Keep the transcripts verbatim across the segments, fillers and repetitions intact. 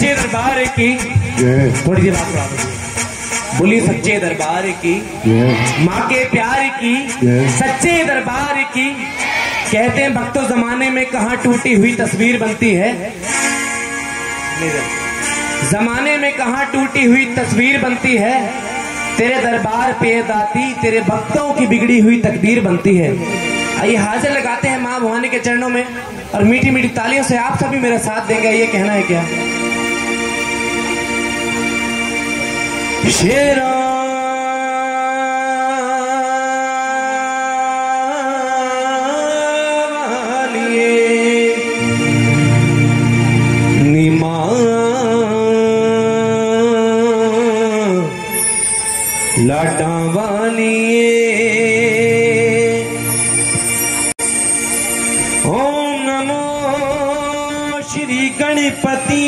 सच्चे दरबार की थोड़ी देर बात करा दो। बोली सच्चे दरबार की माँ के प्यार की सच्चे दरबार की। कहते हैं भक्तों जमाने में कहाँ टूटी हुई तस्वीर बनती है, जमाने में कहाँ टूटी हुई तस्वीर बनती है, तेरे दरबार पे दाती तेरे भक्तों की बिगड़ी हुई तकदीर बनती है। आइए हाजिर लगाते हैं माँ भवानी के चरणों में और मीठी मीठी तालियों से आप सभी मेरा साथ देंगे। ये कहना है क्या? शेरा लाटा वालिए ओम नमो श्री गणपति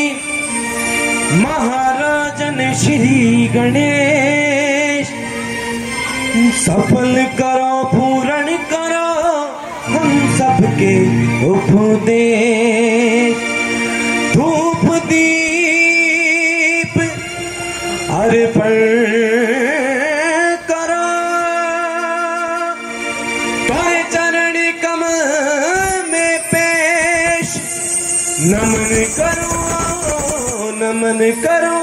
महाराजन श्री गणेश। सफल करो पूर्ण करो हम सबके उपदेश। धूप दीप अर्पण करो तोरे चरण कमल में पेश। नमन करो नमन करो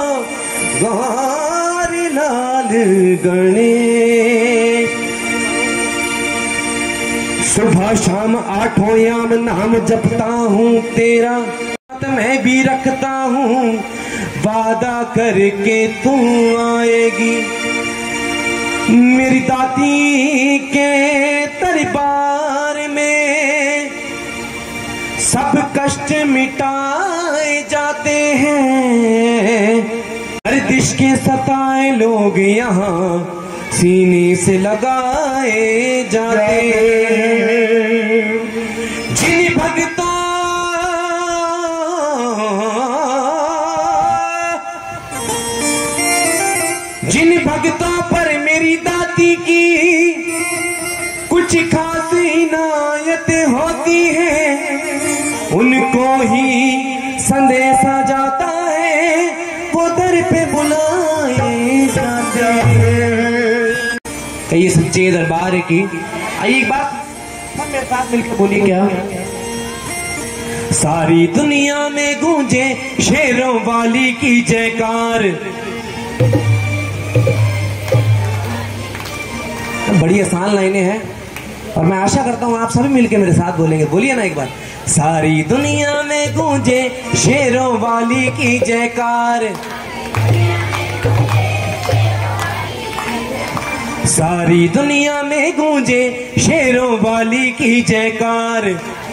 गौरी लाल गणेश। सुबह शाम आठों याम नाम जपता हूँ तेरा, मैं भी रखता हूँ वादा करके तू आएगी। मेरी दाती के दरबार में सब कष्ट मिटाए जाते हैं। गर्दिश के सताए लोग यहाँ सीने से लगाए जाते हैं। जिन भक्तों जिन भक्तों पर मेरी दाती की कुछ खास इनायत होती है, उनको ही संदेशा जाता है, वो दर पे बुलाए जाते हैं। कहिए सच्चे दरबार की। आइए एक बात सब मेरे साथ मिलकर बोलिए क्या? सारी दुनिया में गूंजे शेरों वाली की जयकार। बड़ी आसान लाइनें हैं और मैं आशा करता हूं आप सभी मिलकर मेरे साथ बोलेंगे। बोलिए ना एक बार। सारी दुनिया में गूंजे शेरों वाली की जयकार। सारी दुनिया में गूंजे शेरों वाली की जयकार।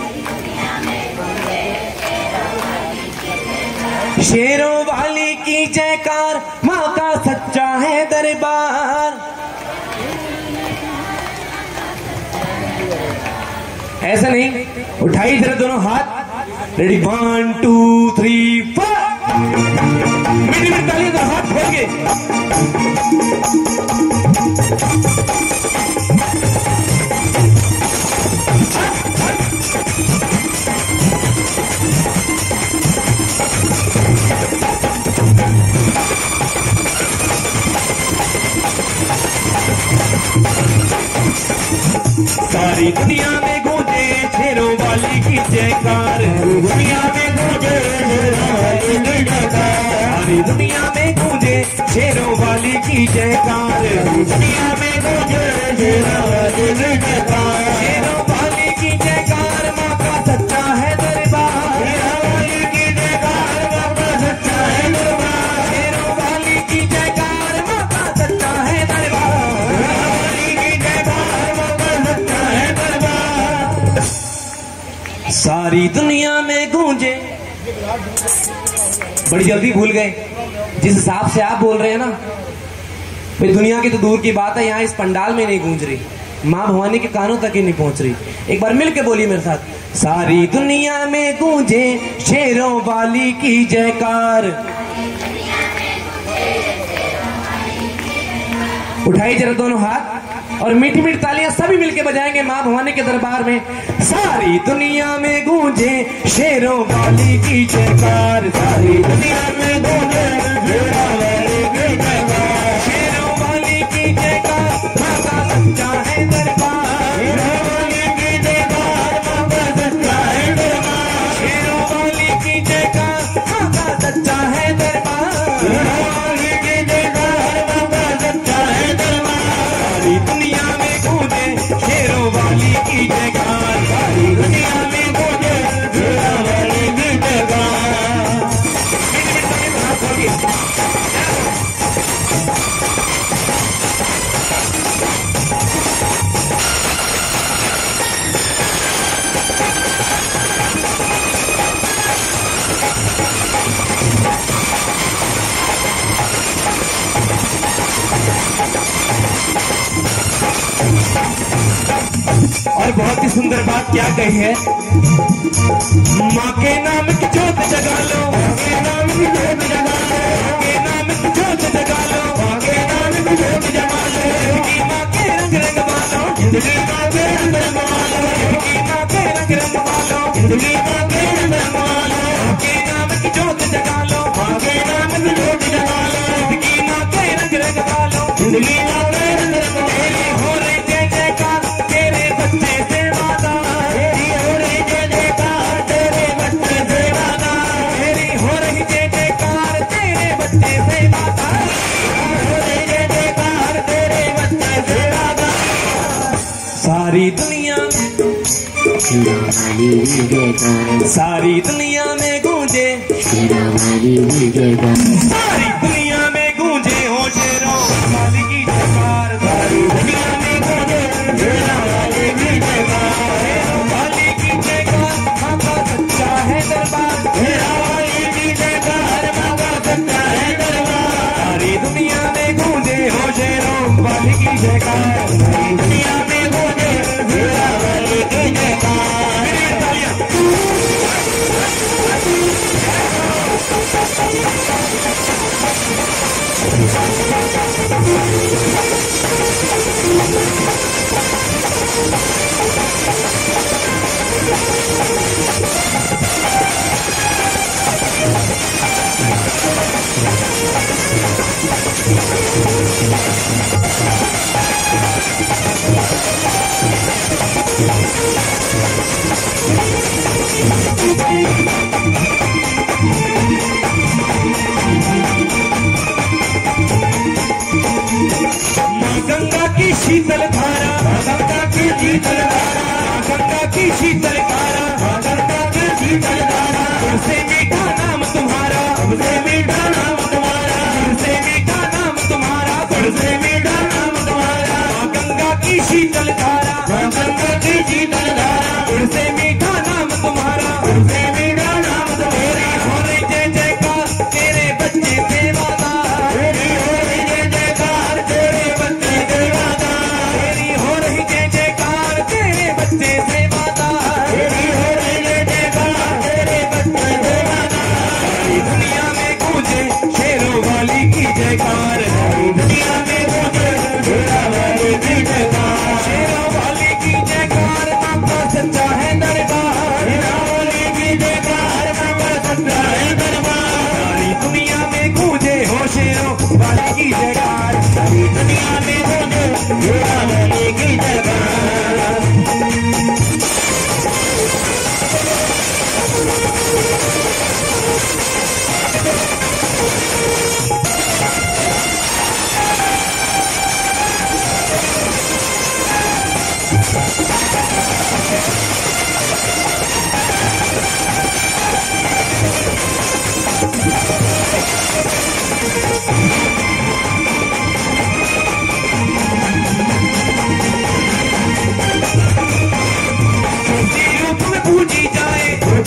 शेरों वाली की जयकार, माँ का सच्चा है दरबार। ऐसा नहीं, उठाइए जरा दोनों हाथ। Ready, one two three four. मीठी मीठी तालियों से हाथ खोलिए। सारी दुनिया में गूंजे शेरों वाली की जयकार। दुनिया में गूंजे सारी दुनिया में गूंजे शेरों वाली की जयकार। दुनिया में गूंजे शेरों वाली की जयकार। माँ का सच्चा है दरबार। वाली की जयकार, माँ का सच्चा है दरबार। शेरों वाली की जयकार, माँ का सच्चा है दरबार। वाली की जयकार, माँ का सच्चा है दरबार। सारी दुनिया में गूंजे। बड़ी जल्दी भूल गए जिस हिसाब से आप बोल रहे हैं ना, भाई दुनिया की तो दूर की बात है, यहाँ इस पंडाल में नहीं गूंज रही, माँ भवानी के कानों तक ही नहीं पहुंच रही। एक बार मिल के बोलिए मेरे साथ। सारी दुनिया में गूंजे शेरों वाली की जयकार। उठाइए जरा दोनों हाथ। और मीठी मीठी तालियां सभी मिलके बजाएंगे माँ भवानी के दरबार में। सारी दुनिया में गूंजे शेरों वाली की जयकार, सारी दुनिया में गूंजे शेरों वाली की जयकार, शेरों वाली की जयकार, माँ का सच्चा है दरबार, शेरों वाली की जयकार, माँ का सच्चा है दरबार, शेरों वाली की जयकार, माँ का सच्चा है दरबार, शेरों वाली की जयकार, माँ का सच्चा है दरबार। सारी दुनिया में गूंजे शेरों वाली की जयकार, सारी दुनिया में गूंजे शेरों वाली की जयकार। और बहुत ही सुंदर बात क्या कही है, माँ के नाम की जोत जगा लो, माँ के नाम की जोत जगा लो, माँ के नाम की जोत जगा लो, माँ के नाम की जोत जगा लो, जिंदगी माँ के रंग रंग वालो, जिंदगी माँ के रंग रंग वालो, जिंदगी माँ के रंग रंग वालो, जिंदगी माँ के रंग रंग वालो, माँ के नाम की जोत जगा लो, माँ के नाम की जोत जगा लो, जिंदगी माँ के रंग रंग वालो, जिंदगी माँ के रंग रंग वालो। हो रही जय जयकार तेरे बच्चे से वादा, तेरी हो रही जय जयकार तेरे बच्चे से वादा, तेरी हो रही जय जयकार तेरे बच्चे से वादा, हो रही जय जयकार तेरे बच्चे से वादा। सारी दुनिया सारी दुनिया में गूंजे, सारी दुनिया में गूंजे हो शेरों वाली की जयकार, सारी दुनिया में गूंजे शेरों वाली की जयकार, शेरों वाली की जयकार, माँ का सच्चा है दरबार, शेरों वाली की जयकार, माँ का सच्चा है दरबार। सारी दुनिया में गूंजे हो शेरों वाली की जयकार, सारी दुनिया में गूंजे शेरों वाली की जयकार। गंगा की शीतल धारा, गंगा की शीतल धारा, गंगा की शीतल धारा, गंगा की शीतल धारा, सबसे मीठा नाम तुम्हारा, सबसे मीठा नाम तुम्हारा, सबसे मीठा नाम तुम्हारा, सबसे मीठा नाम तुम्हारा। गंगा की शीतल धारा, गंगा की शीतल धारा, सबसे मीठा नाम तुम्हारा, सबसे मीठा नाम तुम्हारा। हो रही जय जयकार तेरे बच्चे से वादा, तेरी हो रही जय जयकार तेरे बच्चे से वादा, तेरी हो रही जय जयकार तेरे बच्चे से वादा, तेरी हो रही जय जयकार तेरे बच्चे से वादा। सारी दुनिया में गूंजे शेरों वाली की जयकार, सारी दुनिया में गूंजे शेरों वाली की जयकार, शेरों वाली की जयकार, माँ का सच्चा है दरबार, शेरों वाली की जयकार, माँ का सच्चा है दरबार। सारी दुनिया में गूंजे हो शेरों वाली की जयकार, सारी दुनिया में गूंजे शेरों वाली की जयकार। पूजी जाए,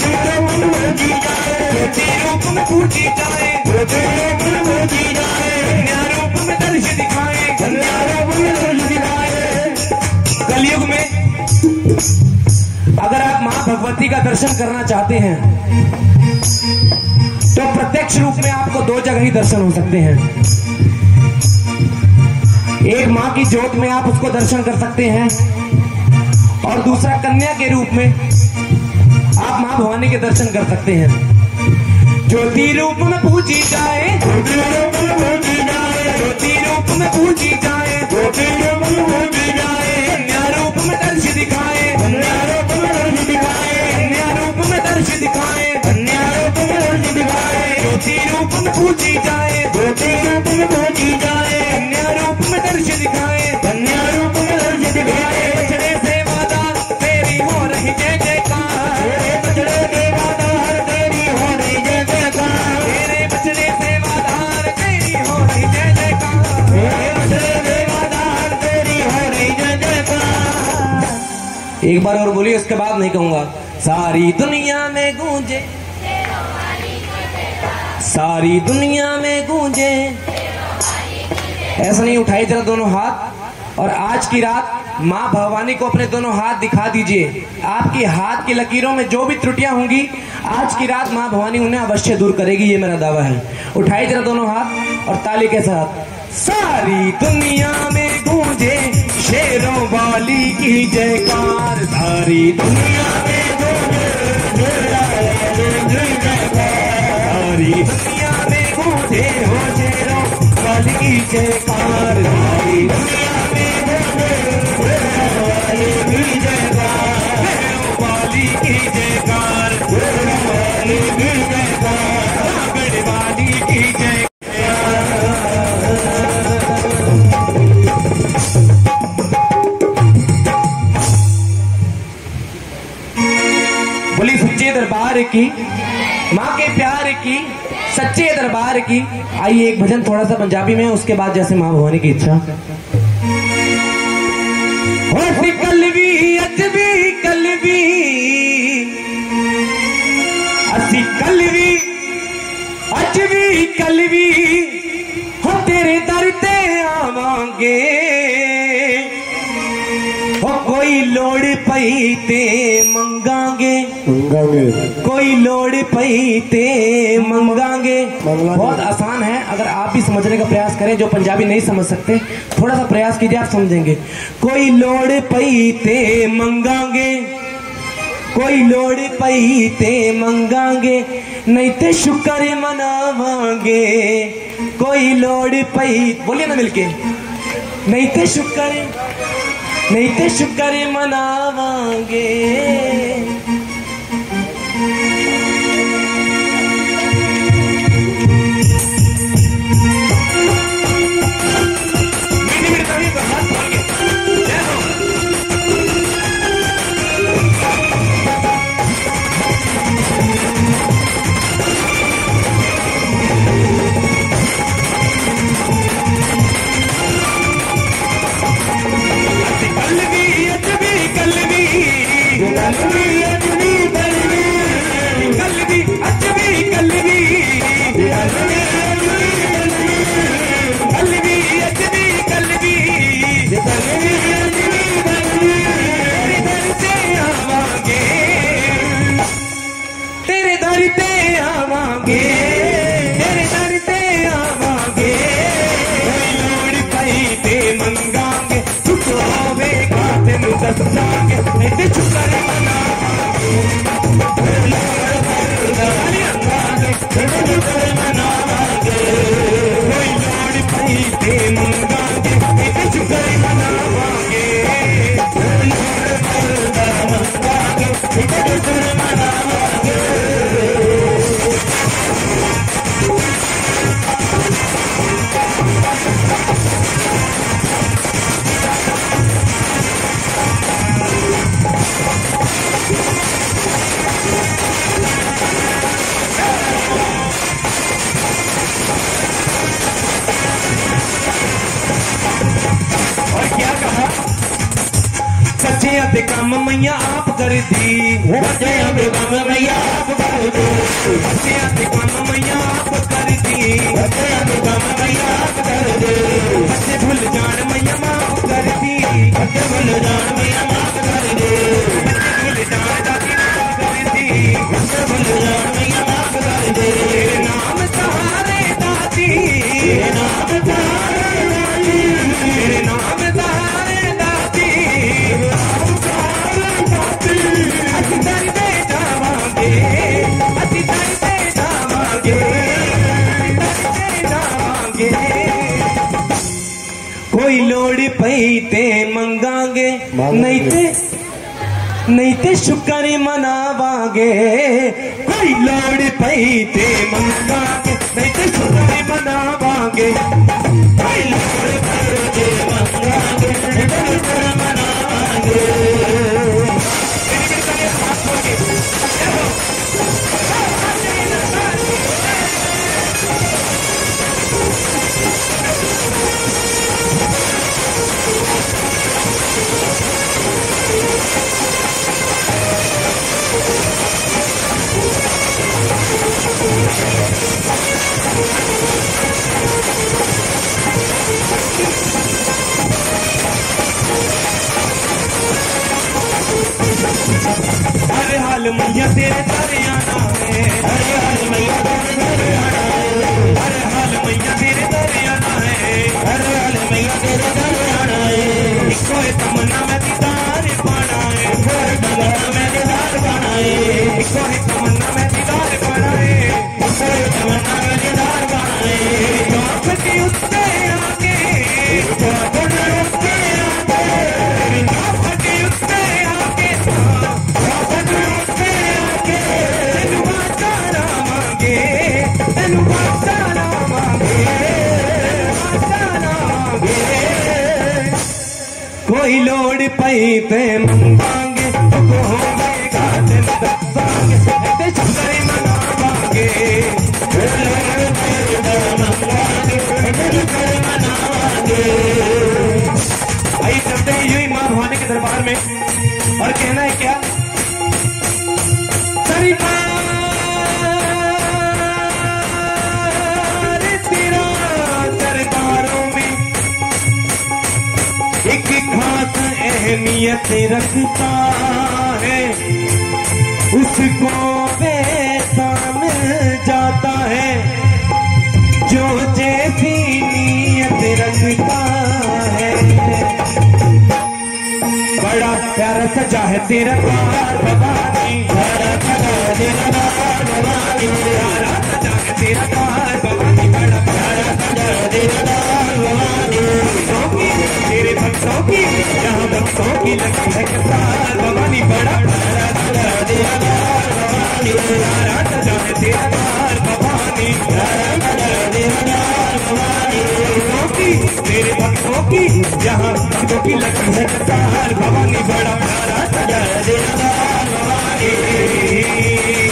रूप में पूजी जाए, पूजी जाए, रूप में दर्श दिखाए, रूप में दर्श दिखाए। कलयुग में अगर आप मां भगवती का दर्शन करना चाहते हैं तो प्रत्यक्ष रूप में आपको दो जगह ही दर्शन हो सकते हैं। एक माँ की जोत में आप उसको दर्शन कर सकते हैं, और दूसरा कन्या के रूप में आप माँ भवानी के दर्शन कर सकते हैं। ज्योति रूप में पूजी जाए, ज्योति रूप में पूजी जाए, ज्योति रूप में पूजी जाए, ज्योति रूप में पूजी जाए, कन्या रूप में दर्श दिखाए, कन्या रूप में दर्श दिखाए, कन्या रूप में दर्श दिखाए, कन्या रूप में दर्श दिखाए। ज्योति रूप में पूजी जाए, ज्योति रूप में पूजी जाए, कन्या रूप में दर्श दिखाए, कन्या रूप में दर्श दिखाए। बछड़े से वादा तेरी हो रही जय जयकार, बछड़े से वादा तेरी हो रही जय जयकार, तेरे बछड़े से वादा तेरी हो रही जय जयकार, तेरे बछड़े से वादा तेरी हो रही जय जयकार। एक बार और बोलिए, उसके बाद नहीं कहूंगा। सारी दुनिया में गूंजे, सारी दुनिया में गूंजे। ऐसा नहीं, उठाइए जरा दोनों हाथ और आज की रात माँ भवानी को अपने दोनों हाथ दिखा दीजिए। आपकी हाथ की लकीरों में जो भी त्रुटियां होंगी आज की रात माँ भवानी उन्हें अवश्य दूर करेगी, ये मेरा दावा है। उठाइए जरा दोनों हाथ और ताली के साथ। सारी दुनिया में गूंजे शेरों वाली की जयकार, सारी दुनिया में गूंजे सारी दुनिया में गूंजे हो शेरों वाली की जयकार, सारी दुनिया में गूंजे शेरों वाली की जयकार, शेरों वाली की जयकार, शेरों वाली की जयकार, सागर वाली की जयकार। बोली सच्चे दरबार की, माँ के प्यार की, सच्चे दरबार की। आइए एक भजन थोड़ा सा पंजाबी में, उसके बाद जैसे माँ भवानी की इच्छा। कल भी अज भी कल भी असी कल भी अज भी कल भी हो तेरे दर ते आवांगे, कोई लोड़ पई ते मंगांगे, कोई लोड़ पई ते मंगांगे। बहुत आसान है, अगर आप भी समझने का प्रयास करें, जो पंजाबी नहीं समझ सकते थोड़ा सा प्रयास कीजिए, आप समझेंगे। कोई लोड़ पई ते मंगांगे, कोई लोड़ पई ते मंगांगे, नहीं ते शुक्र मनावांगे, कोई लोड़ पई, बोलिए ना मिलके, नहीं ते शुक्र, नहीं ते शुक्र मनावांगे। तेरे दर ते आवांगे, तेरे दर ते आवांगे, कोई लोड़ पई ते मंगांगे, सुख होवेगा तेनू दसांगे, नहीं ते शुक्र मनावांगे, कोई लोड़ पई ते मंगांगे, नहीं ते शुक्र मनावांगे, कोई लोड़ मंगांगे, नहीं ते शुक्र मनावांगे। बच्चे काम मैया आप कर दी, बच्चे काम मैया आप कर दी, बच्चे काम मैया आप कर दी, बच्चे काम मैया आप कर दे, बच्चे भूल जान मैया माफ कर दी, बच्चे भूल जान मैया माफ कर दे, बच्चे भूल जान दादी माफ कर दी, बच्चे भूल जान मैया माफ कर दे। तेरे नाम सहारे दादी, तेरे नाम सहारे दादी, तेरे ते मंगांगे, नहीं ते नहीं ते शुक्र मनावांगे। कोई लोड़ पई ते मंगांगे, नहीं ते शुक्र मनावांगे। कोई लोड़ पई ते मंगांगे, नहीं ते शुक्र मनावांगे। हर हाल मैया तेरे दर आना है, हर हाल मैया तेरे दर आना है, हर हाल मैया तेरे दर आना है, हर हाल मैया तेरे दर आना है। इको तमन्ना में दीदार पाना है, इको तमन्ना में दीदार पाना है, इको तमन्ना में दीदार पाना है, इको तमन्ना में दीदार पाना है। आँख के उत्ते आके, आँख के उत्ते आके, आँख के उत्ते आके, कोई लोड़ पई ते मंगांगे, तो होंगे गाते दसांगे, ते शुक्र मनावांगे। कोई लोड़ पई ते मंगांगे, ते शुक्र मनावांगे। आई चलते यूं मां भवानी के दरबार में और कहना है क्या, तेरा दरबारों में एक खास अहमियत रखता है, उसको बेसान जाता है जो जैसी नीयत रखता है। बड़ा प्यारा सजा है तेरा द्वार भवानी, बड़ा सजा है तेरा द्वार भवानी, प्यारा सजा है तेरा द्वार भवानी, बड़ा प्यारा सजा है तेरा द्वार भवानी। भक्तों की तेरे भक्तों की यहाँ भक्तों की लगी है कतार भवानी, बड़ा प्यारा सजा है तेरा द्वार भवानी, प्यारा सजा है तेरा द्वार भवानी, प्यारा सजा है तेरा द्वार भवानी। भक्तों की तेरे भक्तों की यहाँ भक्तों की लगी है कतार भवानी, बड़ा प्यारा सजा है तेरा द्वार भवानी।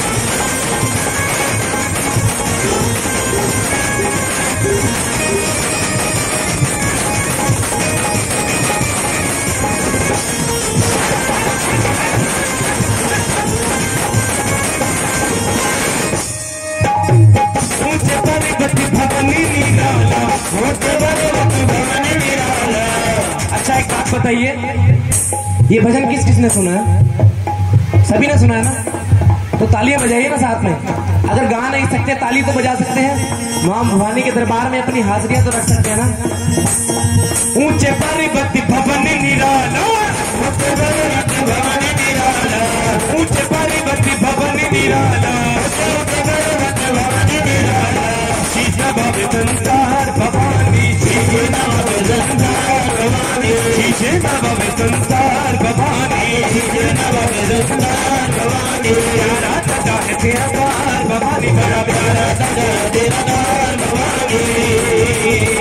ऊंचे पर्वत भवनी निराला, ऊंचे पर्वत भवनी निराला। अच्छा एक बात बताइए, ये भजन किस किसने सुना है? सभी ने सुना है ना? तो तालियां बजाइए ना साथ में। अगर गा नहीं सकते ताली तो बजा सकते हैं। मां भवानी के दरबार में अपनी हाजिरियां तो रख सकते हैं ना। ऊंचे पर्वत भवन निराला, ऊंचे पर्वत भवन निराला, ऊंचे पर्वत भवन निराला, ऊंचे पर्वत भवन निराला। शीशा बाबे संसार भवानी, शीशे बाबे संसार भवानी, शीशे बाबे संसार भवानी, शीशे बाबे संसार भवानी। प्यारा सजा है तेरा द्वार भवानी, बड़ा प्यारा सजा है तेरा द्वार भवानी।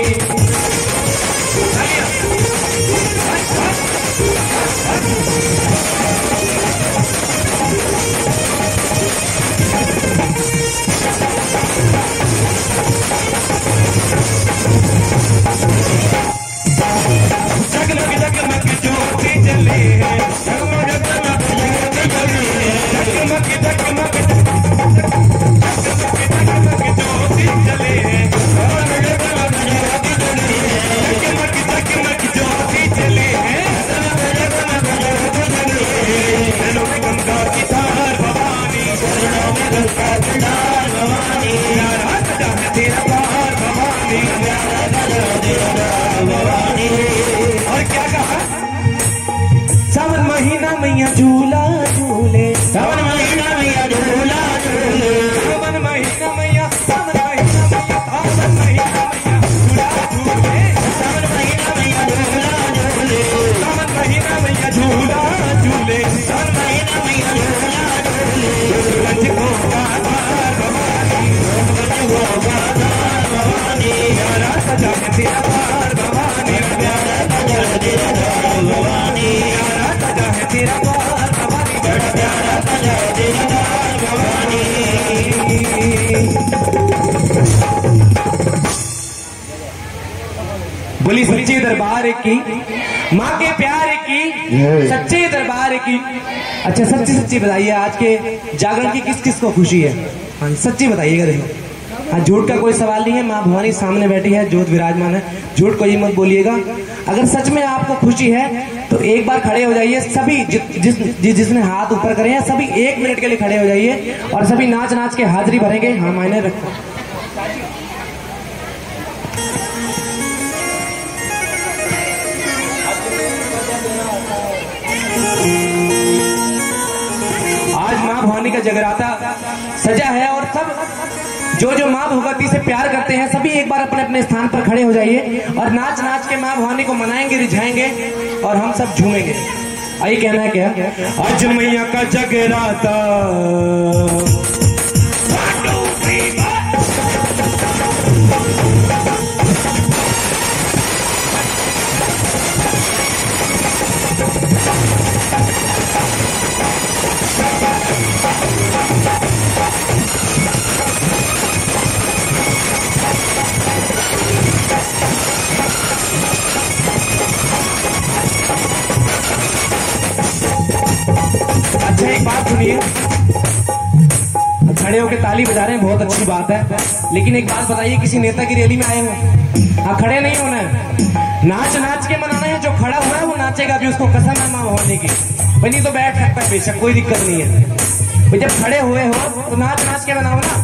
जगमग जगमग ज्योति जले है, जगमग जगमग ज्योति जले है, जगमग जगमग दरबार की, माँ के प्यार की, सच्चे दरबार की। अच्छा सच्ची सच्ची बताइए, आज के जागरण की किस किस को खुशी है? हाँ सच्ची बताइएगा। देखो हाँ, झूठ का कोई सवाल नहीं है। माँ भवानी सामने बैठी है, ज्योत विराजमान है, झूठ को ये मत बोलिएगा। अगर सच में आपको खुशी है तो एक बार खड़े हो जाइए सभी, जि, जिस जि, जिसने हाथ ऊपर करे हैं सभी एक मिनट के लिए खड़े हो जाइए और सभी नाच नाच के हाजिरी भरेंगे। हाँ मायने रखो। आज माँ भवानी का जगराता सजा है और सब जो जो माँ भगवती से प्यार करते हैं सभी एक बार अपने अपने स्थान पर खड़े हो जाइए और नाच नाच के माँ भवानी को मनाएंगे, रिझाएंगे और हम सब झूमेंगे। आइए कहना है क्या? आज मैया का जगराता एक बात सुनिए, खड़े होकर ताली बजा रहे हैं बहुत अच्छी बात है, लेकिन एक बात बताइए, किसी नेता की रैली में आए हो? हाँ खड़े नहीं होना है, नाच नाच के मनाना है। जो खड़ा हुआ है वो नाचेगा भी, उसको कसम है माँ भवानी की। भाई नहीं तो बैठ सकता है बेशक, कोई दिक्कत नहीं है। भाई जब खड़े हुए हो तो नाच नाच के मनाओ ना।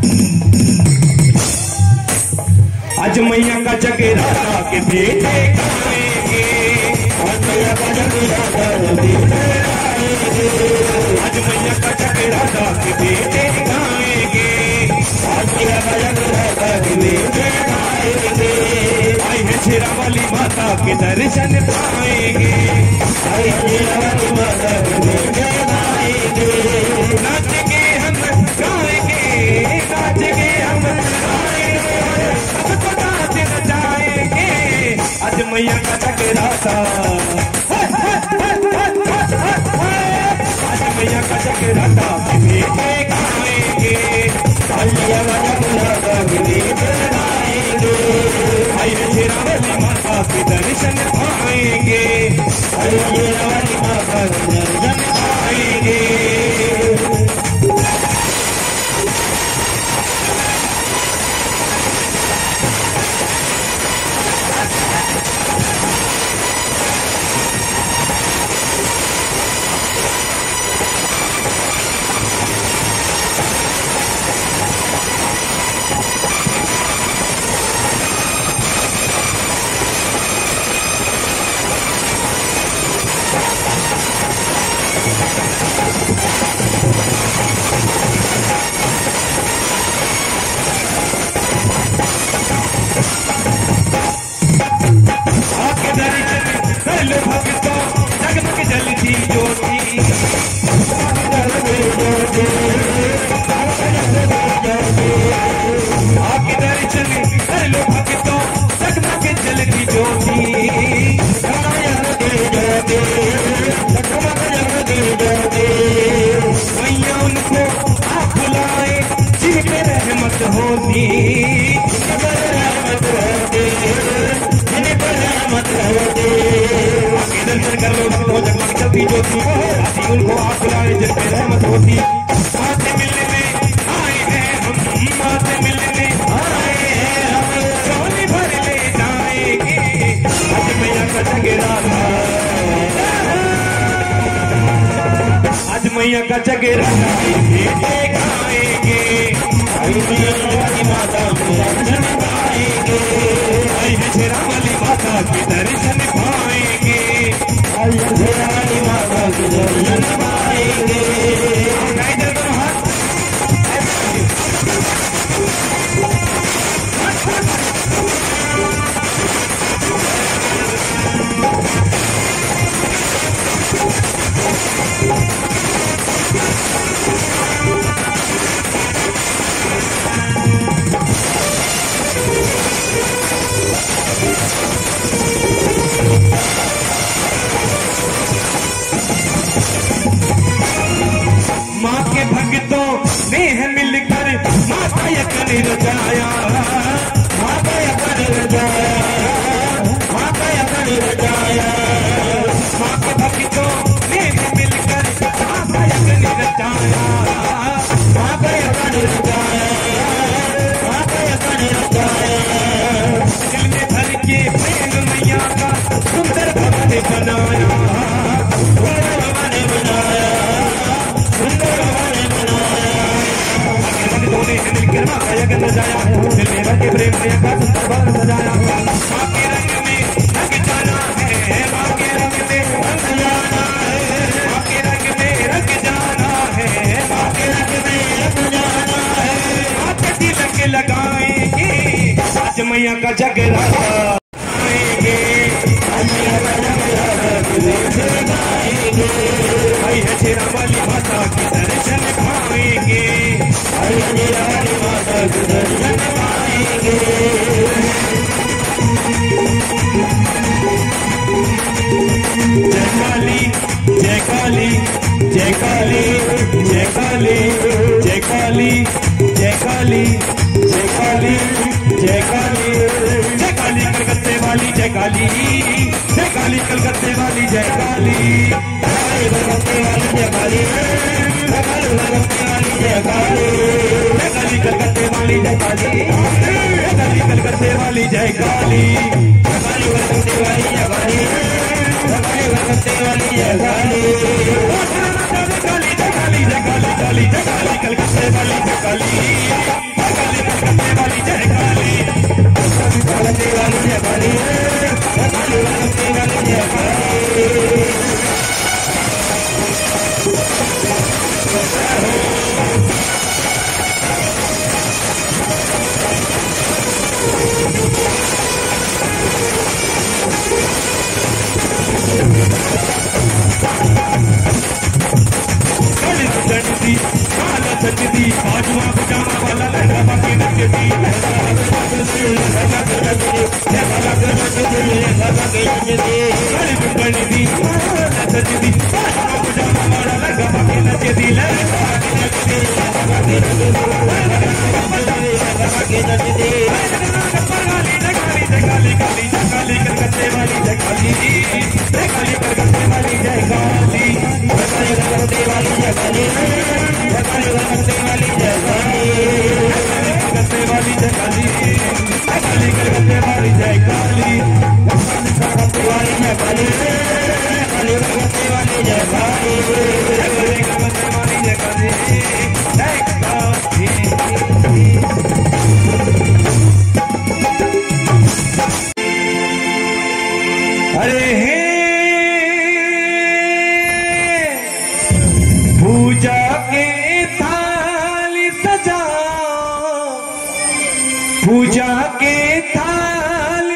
आज मैया का जगराता के बेटे गाएंगे, आज मैया का जगराता आज मैया का जगराता के बेटे गाएंगे, आज मैया का जगराता के बेटे गाएंगे। आई है शेरा वाली माता के दर्शन पाएंगे, आई है शेरा वाली माता के दर्शन पाएंगे। नाच के हम गाएंगे, नाच के हम गाएंगे, सबको नाच नचाएंगे। आज मैया का जगराता, मैया का जगराता के बेटे गाएंगे, मैया का जगराता के बेटे गाएंगे। आई शेरा वाली माता के दर्शन पाएंगे, आई शेरा वाली माता के दर्शन पाएंगे। उनको आप बुलाए जिनपे रहमत होती, साथ मिलने में आए हैं हम, साथ मिलने आए हैं हम, झोली भर ले जाएंगे। आज मैया का जगराता, आज मैया का जगराता बेटे गाएंगे, आई मैया वाली माता के दर्शन पाएंगे, आई शेरा वाली माता के दर्शन पाएंगे, आई शेरा वाली माता के दर्शन पाएंगे। माँ के भक्तों ने है मिलकर माता यकन रचाया, माता यकन रचाया, माता रचाया बाबे अपन रचाया बाबे अपन रचाया दिल में भर के प्रेम मैया का सुंदर भवन बनाया सुंदर भवन बनाया सुंदर भवन बनाया दोनों ने मिलकर माँ का यज्ञ सजाया दिल में भर के प्रेम मैया का सुंदर भवन सजाया माँ के रंग में रंग जाना है माँ के रंग में रंग जाना है माँ के रंग में रंग जाना है माँ के रंग में रंग जाना है माँ के तिलक लगाएंगे आज मैया का जगराता आएंगे मैया का जगराता आई है शेरा वाली माता की दर्शन पाएंगे आई है शेरा वाली माता की दर्शन पाएंगे जय काली जय काली जय काली जय काली जय काली जय काली जय काली जय काली जय काली कलकत्ते वाली जय काली जय काली कलकत्ते वाली जय काली कलकत्ते वाली जय काली जय काली कलकत्ते वाली जय काली जय काली कलकत्ते वाली जय काली कलकत्ते वाली जय काली कलकत्ते वाली जय काली काली जय काली जय काली काली जय काली कलकत्ते वाली जय काली काली कलकत्ते वाली जय काली कलकत्ते वाली जय काली कलकत्ते वाली जय काली दी काला सजदी बाजुआ पजामा वाला लहंगा बाकी नचदी काली बुंगनी दी काला सजदी बाजुआ पजामा वाला लहंगा बाकी नचदी काली काली काली कलकत्ते वाली जय काली जय काली कलकत्ते वाली जय काली कलकत्ते वाली जय काली कलकत्ते वाली जय काली कलकत्ते वाली जय काली काली कलकत्ते वाली जय काली कलकत्ते वाली जय काली काली कलकत्ते वाली जय काली कलकत्ते वाली जय काली जय काली अरे हे पूजा के थाली सजाओ पूजा के थाली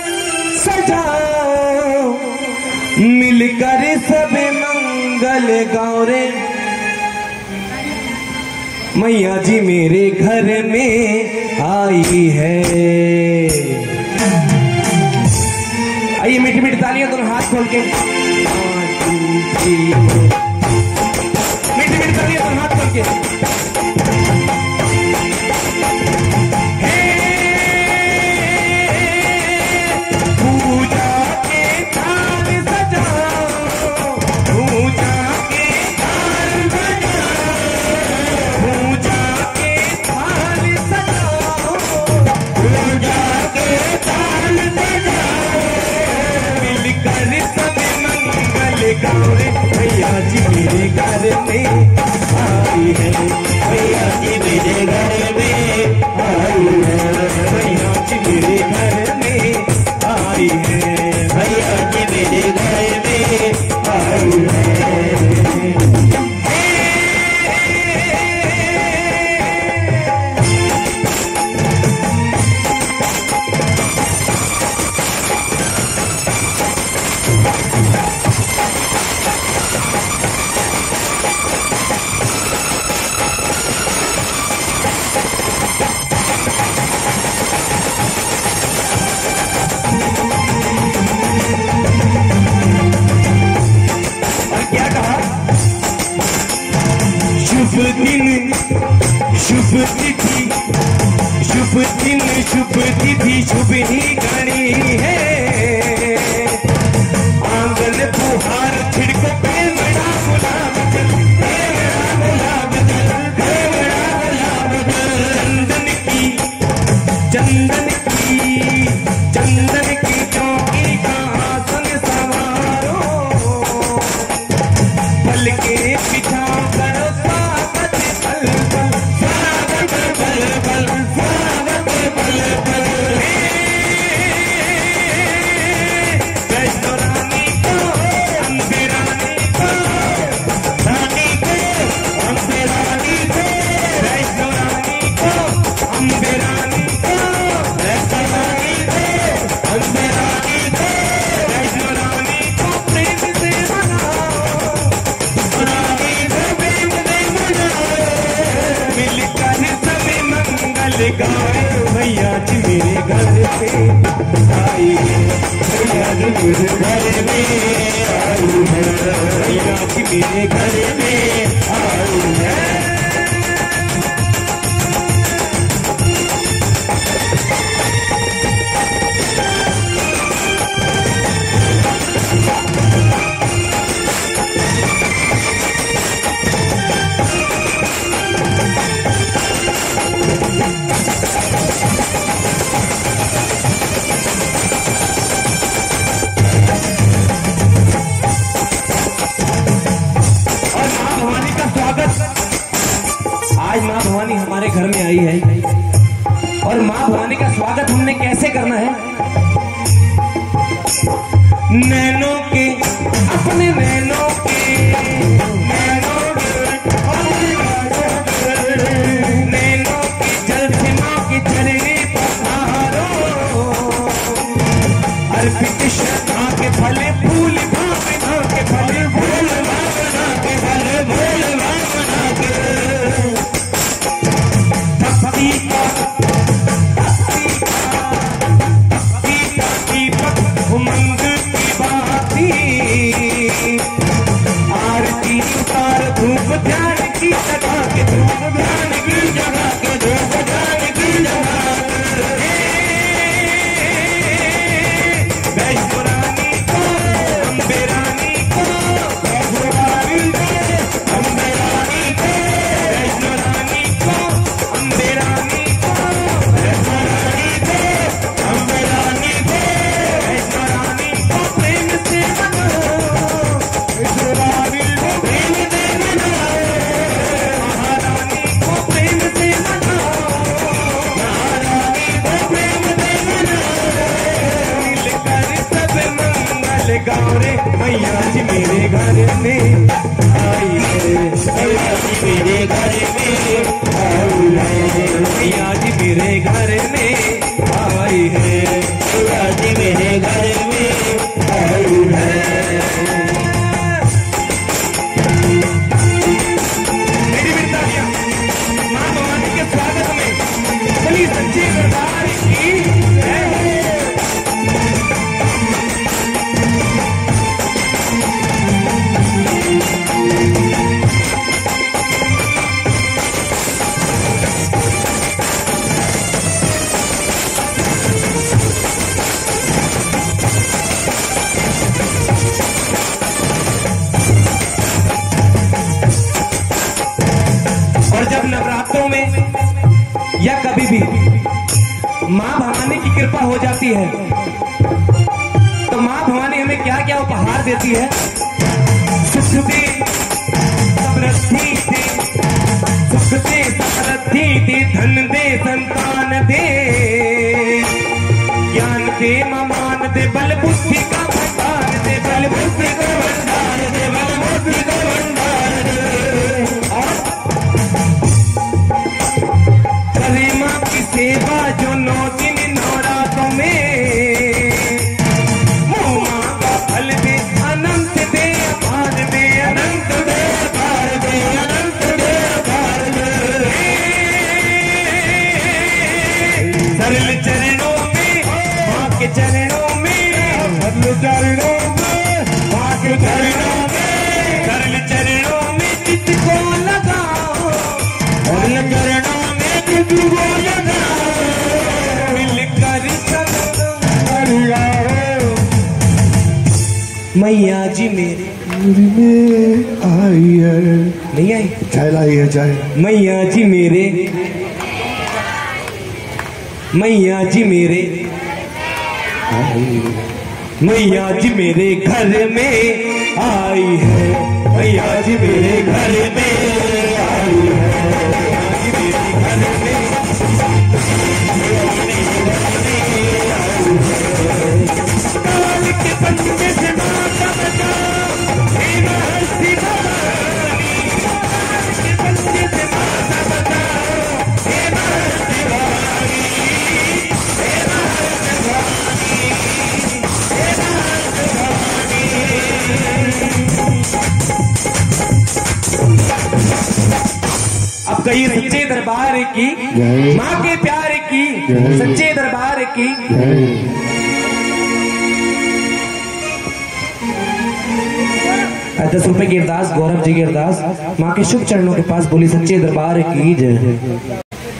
सजाओ मिलकर सब मंगल गाओ रे मैया जी मेरे घर में आई है। आइए मीठी मीठी तालियां दोनों हाथ खोल के मीठी मीठी तालियां दोनों हाथ खोल के पूजा के थाल सजाओ पूजा के थाल सजाओ पूजा के थाल सजाओ पूजा के थाल सजाओ मिलकर सब मंगल गाओ रे भैया जी मेरे घर में आई है भैया जी मेरे घर में आई है भैया जी मेरे घर में आई है भैया जी मेरे घर में आई है। शुभ दिन शुभ तिथि शुभ दिन शुभ तिथि शुभ ही घड़ी है आंगन फुहार छिड़को प्रेम गुलाब जल गाए मैया जी मेरे घर पे आई है, मैया जी मेरे घर में आई है, मैया जी मेरे घर में आई है। आज माँ भवानी हमारे घर में आई है और माँ भवानी का स्वागत हमने कैसे करना है। नैनों के अपने नैनों के नैनों नैनों के जल से माँ के चरणे पधारो, अर्पित श्रद्धा के फल फूल भावना के फल फूल भावना के फल फूल भावना के भक्ति का भक्ति का भक्ति का दीपक उमंग की बाती, आरती उतार धूप ध्यान की जगह के धूप ध्यान की जगह के धूप ध्यान की जगह वैष्णो रानी को अम्बे रानी को वैष्णो रानी को अम्बे रानी को वैष्णो रानी को अम्बे रानी को वैष्णो रानी को अम्बे रानी को वैष्णो रानी को प्रेम से मनाओ, वैष्णो रानी को प्रेम से मनाओ, महारानी को प्रेम से मनाओ, महारानी को प्रेम से मनाओ, मिलकर सब मंगल गाओ रे मैया जी मेरे घर में आई है, मैया जी मेरे घर में आई है, मैया जी मेरे घर में आई है, मैया जी मेरे घर में आई है। मेरी बिरतानिया माँ भवानी के स्वागत में चली सच्ची दरबार की जय। और जब नवरात्रों में या कभी भी माँ भवानी की कृपा हो जाती है तो माँ भवानी हमें क्या क्या उपहार देती है। सुख दे समृद्धि दे, सुख दे समृद्धि दे, धन दे संतान दे, ज्ञान दे ममान दे, बल बुद्धि का भंडार दे, बल बुद्धि का भंडार दे, बल बुद्धि का भंडार दे। और करे माँ की सेवा जो नौ दिन नौ रातों में, वो माँ का फल दे अनंत दे अपार दे, अनंत दे अपार दे, अनंत दे अपार दे। सरल चरणों में माँ के चरणों में, सरल चरणों में माँ के चरणों में, सरल चरणों में चित्त को लगाओ, सरल चरणों में चित्त को लगाओ, मिलकर सब मैया जी मेरे में आई है, नहीं आई चाय लाई है चाय। मैया जी मेरे, मैया जी मेरे, मैया जी मेरे घर में आई है, मैया जी मेरे घर में आई है, मैया जी मेरे घर में काल के पंजे से माता बचा, हे महर्षि भवानी, काल के पंजे से माता बचा, हे महर्षि भवानी, हे महर्षि भवानी, हे महर्षि भवानी। कहिए सच्चे दरबार की, माँ के प्यार की, सच्चे दरबार की। दस रुपए की अरदास, गौरव जी की अरदास, माँ के शुभ चरणों के पास बोली सच्चे दरबार की जय।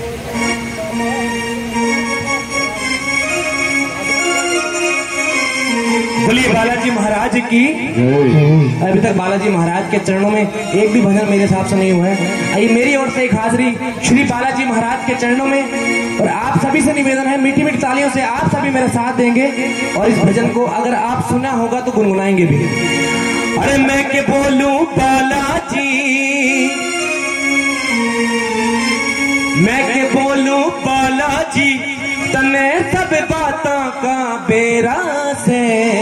बोलिए बालाजी महाराज की। अभी तक बालाजी महाराज के चरणों में एक भी भजन मेरे हिसाब से नहीं हुआ है। आइए मेरी ओर से एक हाजिरी श्री बालाजी महाराज के चरणों में, और आप सभी से निवेदन है मीठी मीठी तालियों से आप सभी मेरा साथ देंगे और इस भजन को अगर आप सुना होगा तो गुनगुनाएंगे भी। अरे मैं के बोलूं बालाजी, मैं के बोलूं बालाजी, तने सब बातों का बेरा से।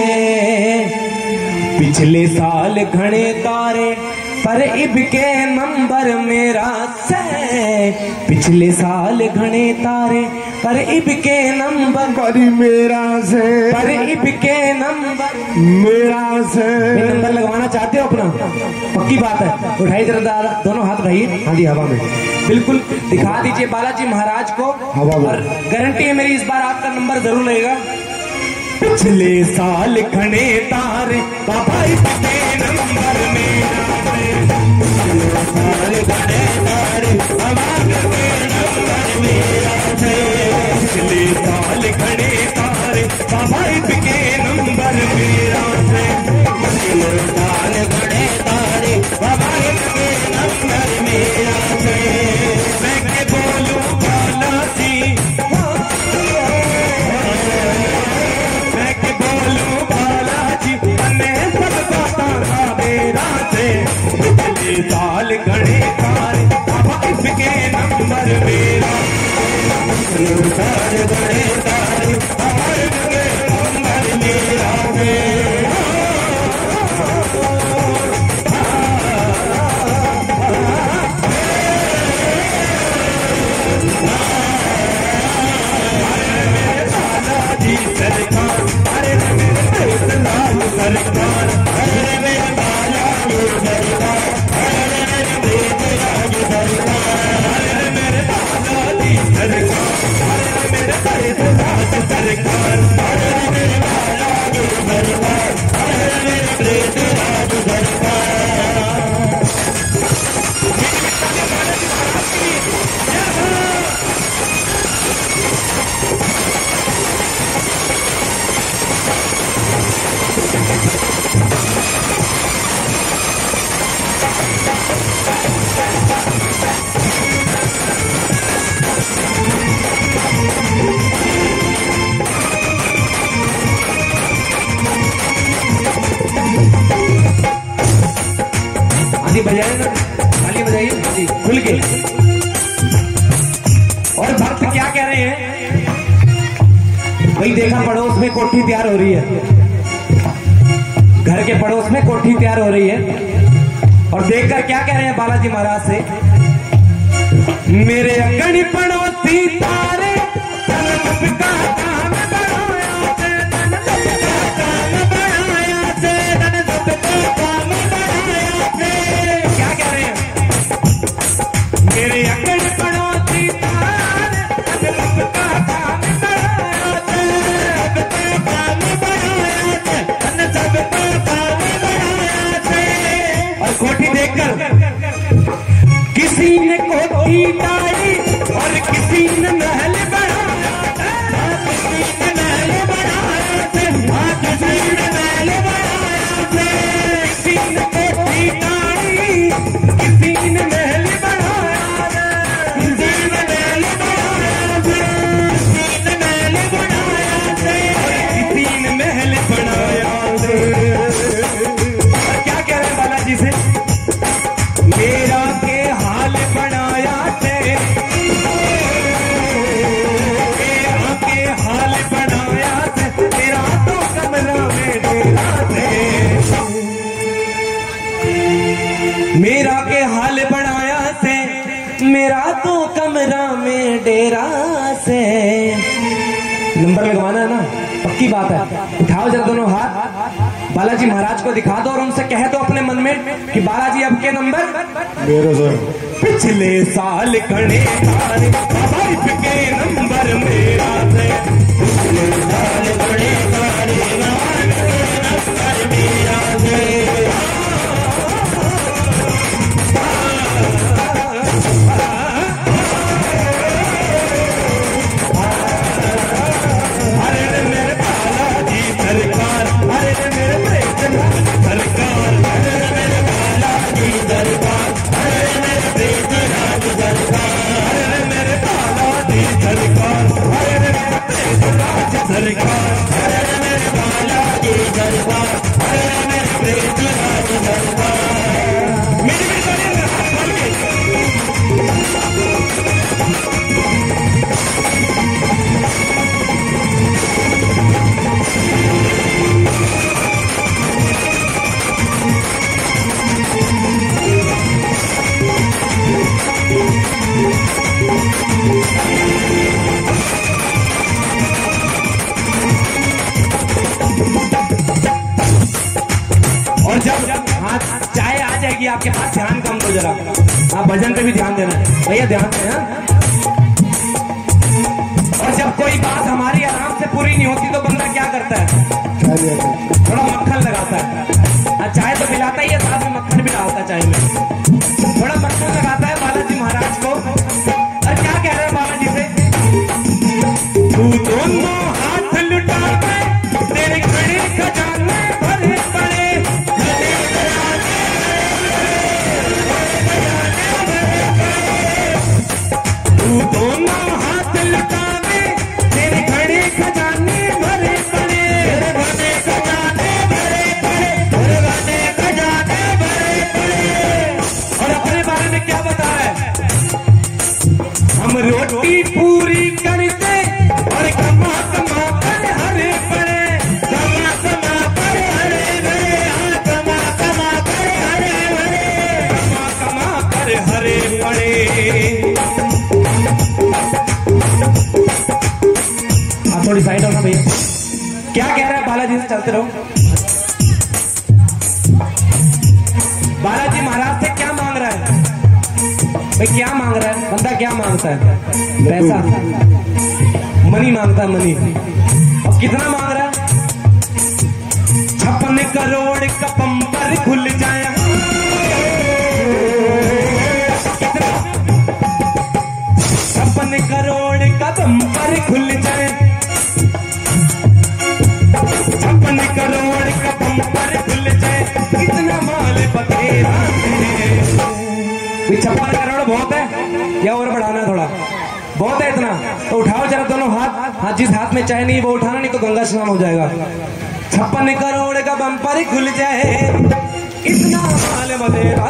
पिछले साल घने तारे पर इब के नंबर मेरा से। पिछले साल घने तारे पर इब के नंबर पर मेरा से, पर इब के नंबर मेरा से। नंबर लगवाना चाहते हो अपना? पक्की बात है, उठाइए जरा दोनों हाथ, उठाइए हाँ जी हवा में, बिल्कुल दिखा दीजिए बालाजी महाराज को। और गारंटी है मेरी इस बार आपका नंबर जरूर लगेगा। पिछले साल घने तारे बाबा इसके नंबर मेरा से। पिछले साल घने तारे बाबा इसके नंबर मेरा से। पिछले साल घने तारे बाबा इसके नंबर मेरा से। पिछले साल घने तारे बाबा इसके नंबर मेरा से। मैं के बोलूं बालाजी, मैं के बोलूं बालाजी, तने सब बातों का बेरा से। पिछले साल घने तारे बाबा इसके नंबर मेरा। पिछले साल घने तारे बाबा इसके नंबर मेरा से। बजाइए ना, ताली बजाइए खुल के। और भक्त क्या कह रहे हैं? वही देखा पड़ोस में कोठी तैयार हो रही है, घर के पड़ोस में कोठी तैयार हो रही है। और देखकर क्या कह रहे हैं बालाजी महाराज से? मेरे अगन पड़ोसी तारे किसी ने कोठी डाली और किसी ने महल बनाया, किसी ने महल बनाया, किसी ने महल बनाया, किसी ने कोठी डाली, किसी ने महल बनाया, किसी ने महल बनाया, किसी ने महल बनाया, किसी ने महल बनाया। और क्या कह रहे हैं बालाजी से? मेरा के हाल बनाया थे, मेरा के हाल बनाया थे, मेरा तो कमरा में डेरा थे। मेरा के हाल बनाया थे, मेरा तो कमरा में डेरा से। नंबर लगवाना है ना, पक्की बात है। उठाओ जरा दोनों हाथ, बालाजी महाराज को दिखा दो और उनसे कह दो अपने मन में कि बालाजी अब के नंबर मेरे से पिछले साल खड़े तारे वाइफ के नंबर मेरा से पिछले साल खड़े तारे वाइफ के नंबर मेरा से आपके पास ध्यान कम दो जरा, आप भजन पे भी ध्यान देना भैया, ध्यान देना। और जब कोई बात हमारी आराम से पूरी नहीं होती तो बंदा क्या करता है, थोड़ा मक्खन लगाता है। चाय तो पिलाता ही है, साथ में मक्खन भी डालता है चाय में, थोड़ा मक्खन लगाता है बालाजी महाराज को। और क्या कह रहे हैं बालाजी से, तू दोनों हाथ लुटा के तेरे खड़े खजाने भरे पड़े, दोनों हाथ लुटावे तेरे घड़े खजाने भरे पड़े, तेरे घड़े खजाने भरे पड़े, तेरे घड़े खजाने भरे पड़े। और अपने बारे में क्या बता है, हम रोटी पूरी करते और कमा कमा कर हरे पड़े, कमा कमा कर हरे भरे, कमा कमा कर हरे भरे, कमा कमा कर हरे पड़े। थोड़ी साइड होना भैया, क्या कह रहा है बालाजी से, चलते रहो। बालाजी महाराज से क्या मांग रहा है भाई, क्या मांग रहा है बंदा, क्या मांगता है, पैसा, मनी मांगता है, मनी। और कितना मांग रहा है, छप्पन करोड़ का पंपर खुल जाए, छप्पन करोड़ का पंपर खुल जाए, छप्पन करोड़ का पंपर खुल जाए, कितना माल बतेरा। छप्पन करोड़ बहुत है या और बढ़ाना है थोड़ा, बहुत है इतना तो उठाओ जरा दोनों हाथ, हाँ जिस हाथ में चाहे नहीं वो उठाना, नहीं तो गंगा स्नान हो जाएगा। छप्पन करोड़ का बम्पर खुल जाए, इतना माल बतेरा।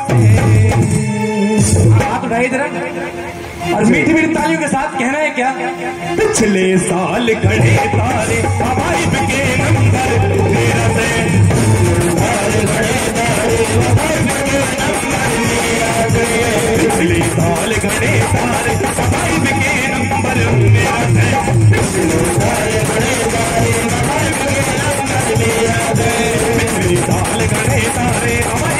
हाथ उठाइए जरा और मीठी मीठी तालियों के साथ कहना है क्या, पिछले साल खड़े तारे वाइफ के नंबर मेरा से, पिछले साल खड़े तारे वाइफ के नंबर मेरा से, पिछले साल खड़े तारे वाइफ के नंबर मेरा से, पिछले साल खड़े तारे